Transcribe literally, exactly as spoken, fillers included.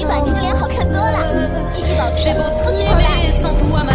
比版之前好看多了，继续保持不错啦。